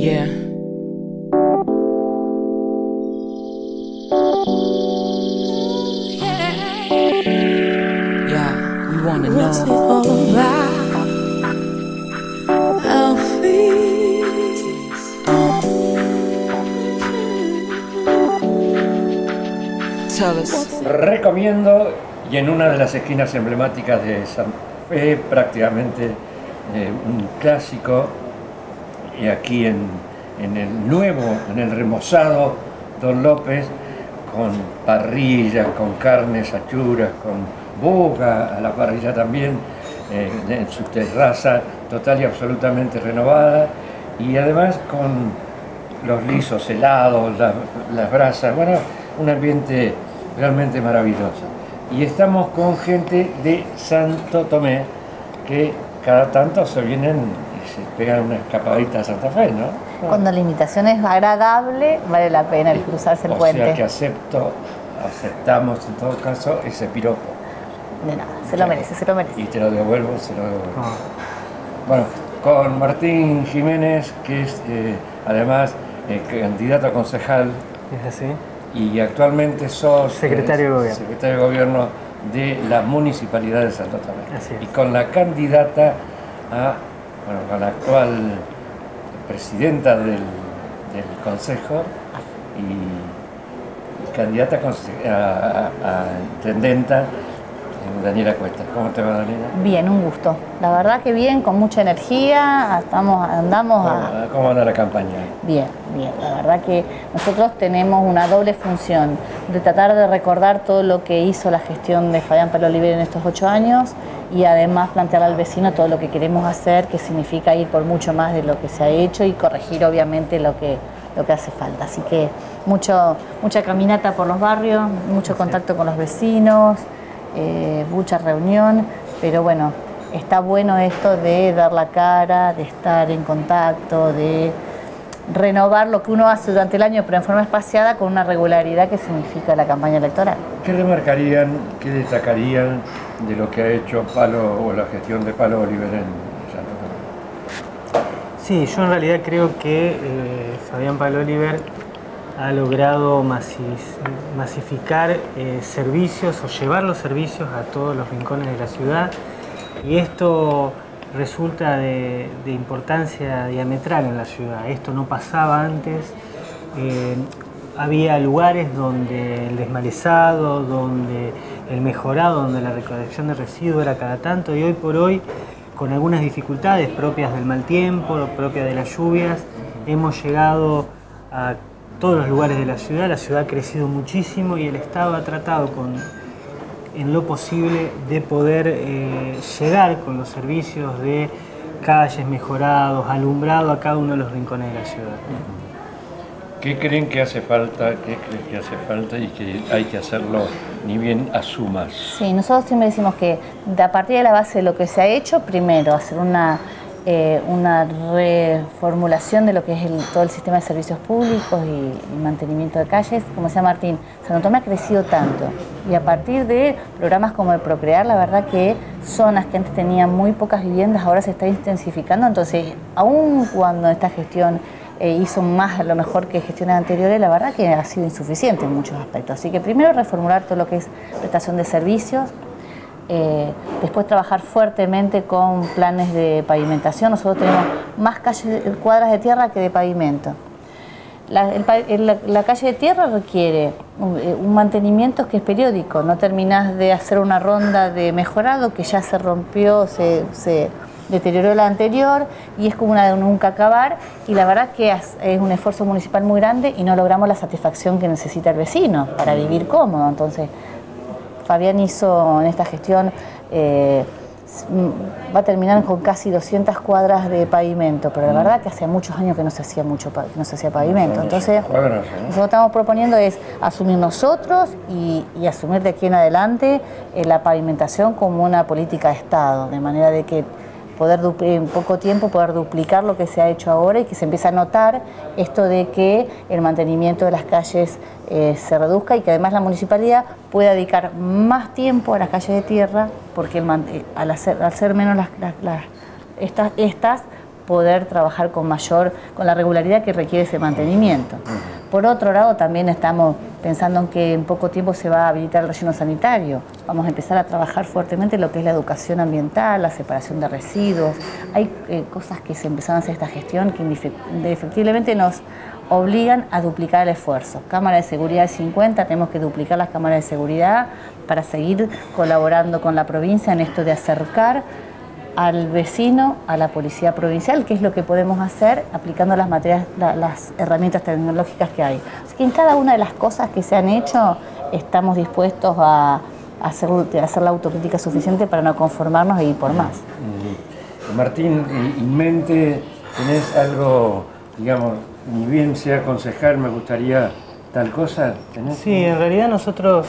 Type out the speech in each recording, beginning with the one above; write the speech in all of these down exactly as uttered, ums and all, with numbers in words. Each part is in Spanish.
Yeah. Yeah, we wanna know. What's it all about, Alfie? Um, tell us. Recomiendo, y en una de las esquinas emblemáticas de Santa Fe, prácticamente eh, un clásico, y aquí en, en el nuevo, en el remozado Don López, con parrilla, con carnes, achuras, con boga a la parrilla también, eh, en su terraza total y absolutamente renovada, y además con los lisos helados, la- las brasas, bueno, un ambiente realmente maravilloso. Y estamos con gente de Santo Tomé que cada tanto se vienen y se pegan una escapadita a Santa Fe, ¿no? Cuando la invitación es agradable, vale la pena el cruzarse el o puente. sea que acepto, aceptamos en todo caso ese piropo. De nada, se lo merece, se lo merece. Y te lo devuelvo, se lo devuelvo. Bueno, con Martín Jiménez, que es eh, además eh, candidato a concejal ¿Es así? y actualmente sos Secretario eh, de Gobierno. secretario de Gobierno de la Municipalidad de Santo Tomé. Así es. Y con la candidata a, bueno, con la actual presidenta del, del Consejo y, y candidata a, conse- a, a- a intendenta, eh, Daniela Cuesta. ¿Cómo te va, Daniela? Bien, un gusto. La verdad que bien, con mucha energía, estamos, andamos a... ¿Cómo, cómo anda la campaña? Bien, bien. La verdad que nosotros tenemos una doble función de tratar de recordar todo lo que hizo la gestión de Fabián Palo Oliver en estos ocho años y además plantearle al vecino todo lo que queremos hacer, que significa ir por mucho más de lo que se ha hecho y corregir obviamente lo que, lo que hace falta. Así que mucho, mucha caminata por los barrios, mucho contacto con los vecinos, eh, mucha reunión, pero bueno, está bueno esto de dar la cara, de estar en contacto, de renovar lo que uno hace durante el año, pero en forma espaciada, con una regularidad que significa la campaña electoral. ¿Qué remarcarían, qué destacarían de lo que ha hecho Palo o la gestión de Palo Oliver en Santo Tomé? Sí, yo en realidad creo que eh, Fabián Palo Oliver ha logrado masis- masificar eh, servicios o llevar los servicios a todos los rincones de la ciudad, y esto resulta de, de importancia diametral en la ciudad. Esto no pasaba antes. Eh, había lugares donde el desmalezado, donde el mejorado, donde la recolección de residuos era cada tanto, y hoy por hoy, con algunas dificultades propias del mal tiempo, propias de las lluvias, hemos llegado a todos los lugares de la ciudad. La ciudad ha crecido muchísimo y el Estado ha tratado con, en lo posible de poder eh, llegar con los servicios de calles mejorados, alumbrado a cada uno de los rincones de la ciudad. ¿Qué creen que hace falta, qué creen que hace falta y que hay que hacerlo ni bien a sumas? Sí, nosotros siempre decimos que de a partir de la base de lo que se ha hecho, primero hacer una, eh, una reformulación de lo que es el, todo el sistema de servicios públicos y, y mantenimiento de calles. Como decía Martín, Santo Tomé ha crecido tanto y a partir de programas como el Procrear, la verdad que zonas que antes tenían muy pocas viviendas ahora se está intensificando, entonces aun cuando esta gestión Eh, hizo más a lo mejor que gestiones anteriores, la verdad que ha sido insuficiente en muchos aspectos. Así que primero reformular todo lo que es prestación de servicios, eh, después trabajar fuertemente con planes de pavimentación. Nosotros tenemos más calles, cuadras de tierra que de pavimento. La, el, el, la calle de tierra requiere un, un mantenimiento que es periódico, no terminás de hacer una ronda de mejorado que ya se rompió, se... se deterioró la anterior y es como una de nunca acabar, y la verdad que es, es un esfuerzo municipal muy grande y no logramos la satisfacción que necesita el vecino para vivir cómodo. Entonces Fabián hizo en esta gestión, eh, va a terminar con casi doscientas cuadras de pavimento, pero la verdad que hace muchos años que no se hacía mucho, que no se hacía pavimento. Entonces Cuadras, ¿eh? nosotros estamos proponiendo es asumir nosotros y, y asumir de aquí en adelante eh, la pavimentación como una política de Estado, de manera de que poder en poco tiempo poder duplicar lo que se ha hecho ahora y que se empiece a notar esto de que el mantenimiento de las calles eh, se reduzca y que además la municipalidad pueda dedicar más tiempo a las calles de tierra, porque el, al, hacer, al ser menos las, las, las, estas, estas poder trabajar con mayor, con la regularidad que requiere ese mantenimiento. Por otro lado, también estamos pensando en que en poco tiempo se va a habilitar el relleno sanitario. Vamos a empezar a trabajar fuertemente en lo que es la educación ambiental, la separación de residuos. Hay eh, cosas que se empezaron a hacer esta gestión que indefectiblemente nos obligan a duplicar el esfuerzo. Cámara de seguridad de cincuenta, tenemos que duplicar las cámaras de seguridad para seguir colaborando con la provincia en esto de acercar al vecino a la policía provincial, que es lo que podemos hacer aplicando las materias, la, las herramientas tecnológicas que hay. Así que en cada una de las cosas que se han hecho estamos dispuestos a, a, hacer, a hacer la autocrítica suficiente para no conformarnos e ir por más. Mm. Martín, en mente tenés algo, digamos, ni bien sea concejal, me gustaría tal cosa. ¿Tenés? Sí, en realidad nosotros,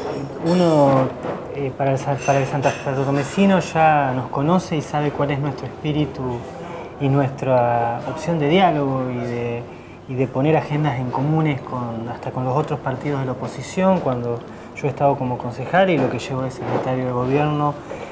uno eh, para, el, para el santotomecino ya nos conoce y sabe cuál es nuestro espíritu y nuestra opción de diálogo y de, y de poner agendas en comunes con, hasta con los otros partidos de la oposición. Cuando yo he estado como concejal y lo que llevo de secretario de gobierno,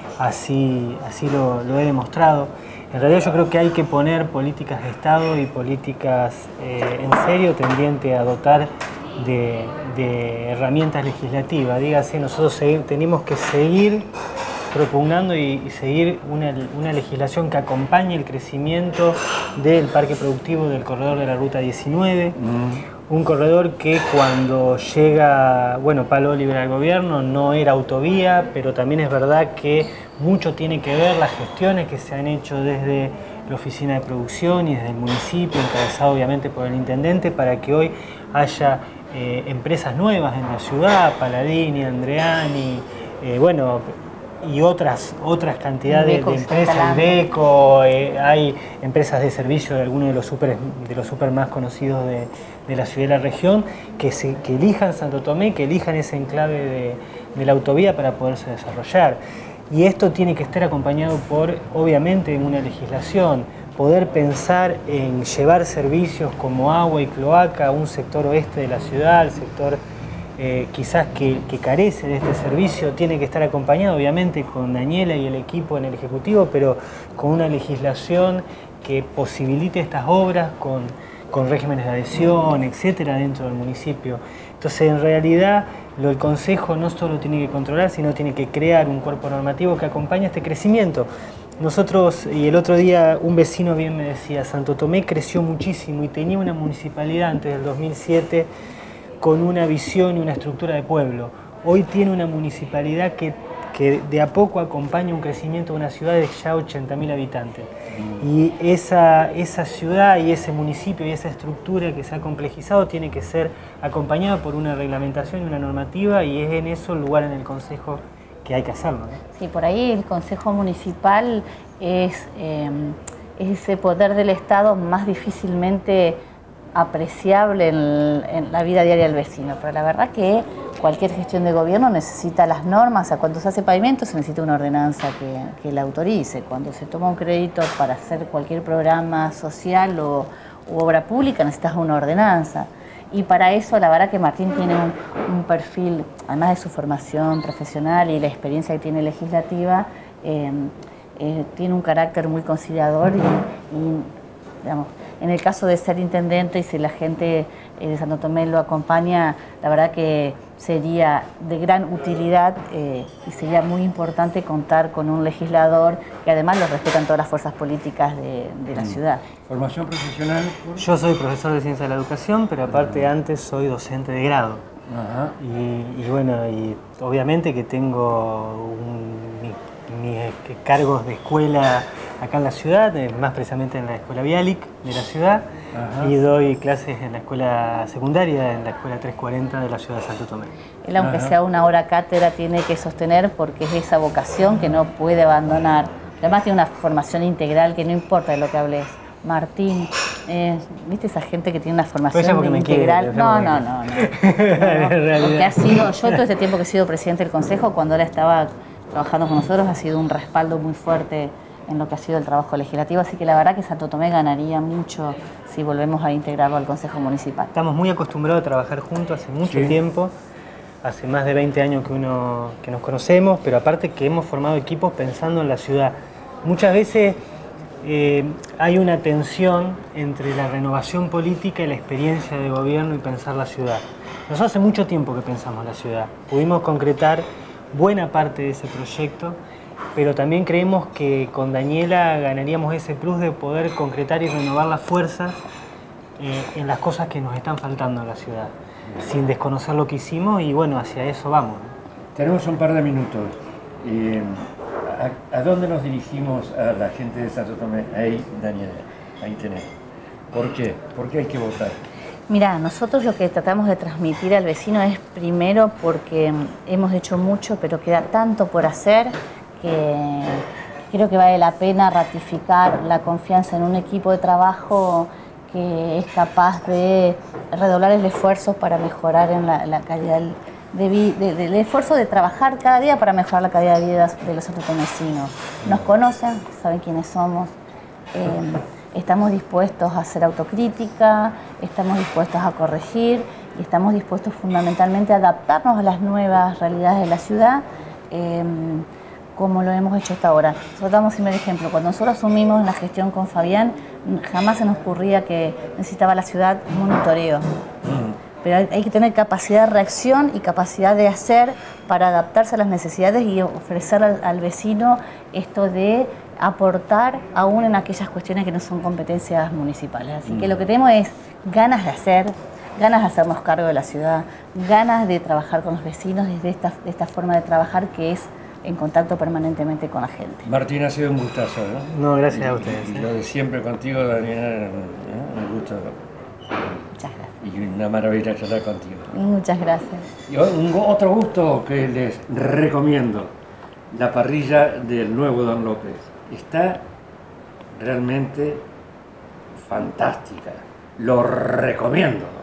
así, así lo, lo he demostrado. En realidad yo creo que hay que poner políticas de Estado y políticas eh, en serio tendiente a dotar de, de herramientas legislativas. Dígase, nosotros seguir, tenemos que seguir propugnando y, y seguir una, una legislación que acompañe el crecimiento del parque productivo del corredor de la Ruta diecinueve. Mm. Un corredor que cuando llega, bueno, Palo Oliver al gobierno no era autovía, pero también es verdad que mucho tiene que ver las gestiones que se han hecho desde la oficina de producción y desde el municipio, encabezado obviamente por el intendente, para que hoy haya eh, empresas nuevas en la ciudad, Paladini, Andreani, eh, bueno, y otras, otras cantidades de empresas, Iveco, eh, hay empresas de servicio de algunos de los super, de los super más conocidos de, de la ciudad y la región, que, se, que elijan Santo Tomé, que elijan ese enclave de, de la autovía para poderse desarrollar. Y esto tiene que estar acompañado por, obviamente, una legislación, poder pensar en llevar servicios como agua y cloaca a un sector oeste de la ciudad, al sector Eh, quizás que, que carece de este servicio, tiene que estar acompañado obviamente con Daniela y el equipo en el Ejecutivo, pero con una legislación que posibilite estas obras con, con regímenes de adhesión, etcétera, dentro del municipio. Entonces, en realidad, lo, el Consejo no solo tiene que controlar, sino tiene que crear un cuerpo normativo que acompañe este crecimiento. Nosotros, y el otro día un vecino bien me decía, Santo Tomé creció muchísimo y tenía una municipalidad antes del dos mil siete con una visión y una estructura de pueblo. Hoy tiene una municipalidad que, que de a poco acompaña un crecimiento de una ciudad de ya ochenta mil habitantes. Mm. Y esa, esa ciudad y ese municipio y esa estructura que se ha complejizado tiene que ser acompañada por una reglamentación y una normativa, y es en eso el lugar en el Consejo que hay que hacerlo, ¿no? Sí, por ahí el Consejo Municipal es, eh, es ese poder del Estado más difícilmente apreciable en, en la vida diaria del vecino, pero la verdad que cualquier gestión de gobierno necesita las normas. O sea, cuando se hace pavimento se necesita una ordenanza que, que la autorice. Cuando se toma un crédito para hacer cualquier programa social o u obra pública necesitas una ordenanza. Y para eso la verdad que Martín tiene un, un perfil, además de su formación profesional y la experiencia que tiene legislativa, eh, eh, tiene un carácter muy conciliador y, y digamos, en el caso de ser intendente y si la gente de Santo Tomé lo acompaña, la verdad que sería de gran utilidad eh, y sería muy importante contar con un legislador que además lo respetan todas las fuerzas políticas de, de la mm. ciudad. ¿Formación profesional? Yo soy profesor de Ciencia de la Educación, pero aparte antes soy docente de grado. Ajá. Y, y bueno, y obviamente que tengo un, mi, mis cargos de escuela acá en la ciudad, más precisamente en la Escuela Bialik de la ciudad. Ajá. Y doy clases en la escuela secundaria, en la Escuela trescientos cuarenta de la ciudad de Santo Tomé. Él, aunque Ajá. sea una hora cátedra, tiene que sostener porque es esa vocación que no puede abandonar. Además tiene una formación integral que no importa de lo que hables. Martín, eh, ¿viste esa gente que tiene una formación integral? Quiere, no, no, no, no, no. Porque ha sido, yo todo este tiempo que he sido presidente del Consejo, cuando él estaba trabajando con nosotros, ha sido un respaldo muy fuerte en lo que ha sido el trabajo legislativo, así que la verdad que Santo Tomé ganaría mucho si volvemos a integrarlo al Consejo Municipal. Estamos muy acostumbrados a trabajar juntos hace mucho sí. tiempo, hace más de veinte años que, uno, que nos conocemos, pero aparte que hemos formado equipos pensando en la ciudad. Muchas veces eh, hay una tensión entre la renovación política y la experiencia de gobierno y pensar la ciudad. Nosotros hace mucho tiempo que pensamos la ciudad. Pudimos concretar buena parte de ese proyecto, pero también creemos que con Daniela ganaríamos ese plus de poder concretar y renovar las fuerzas eh, en las cosas que nos están faltando en la ciudad, sin desconocer lo que hicimos, y bueno, hacia eso vamos. Tenemos un par de minutos. Eh, ¿a, ¿A dónde nos dirigimos a la gente de Santo Tomé? Ahí, Daniela, ahí tenés. ¿Por qué? ¿Por qué hay que votar? Mira, nosotros lo que tratamos de transmitir al vecino es primero porque hemos hecho mucho, pero queda tanto por hacer que creo que vale la pena ratificar la confianza en un equipo de trabajo que es capaz de redoblar el esfuerzo para mejorar en la, la calidad de vida, de, del esfuerzo de trabajar cada día para mejorar la calidad de vida de los santotomecinos. Nos conocen, saben quiénes somos. Eh, Estamos dispuestos a hacer autocrítica, estamos dispuestos a corregir y estamos dispuestos fundamentalmente a adaptarnos a las nuevas realidades de la ciudad, eh, como lo hemos hecho hasta ahora. Nosotros damos un ejemplo. Cuando nosotros asumimos la gestión con Fabián, jamás se nos ocurría que necesitaba la ciudad un monitoreo. Pero hay, hay que tener capacidad de reacción y capacidad de hacer para adaptarse a las necesidades y ofrecer al, al vecino esto de aportar aún en aquellas cuestiones que no son competencias municipales. Así que lo que tenemos es ganas de hacer, ganas de hacernos cargo de la ciudad, ganas de trabajar con los vecinos desde esta, de esta forma de trabajar que es en contacto permanentemente con la gente. Martín, ha sido un gustazo, ¿no? No, gracias a ustedes. Y, y lo de siempre contigo, Daniela, ¿eh? Un gusto. Muchas gracias. Y una maravilla charlar contigo. Muchas gracias. Y un, otro gusto que les recomiendo, la parrilla del nuevo Don López. Está realmente fantástica. Lo recomiendo.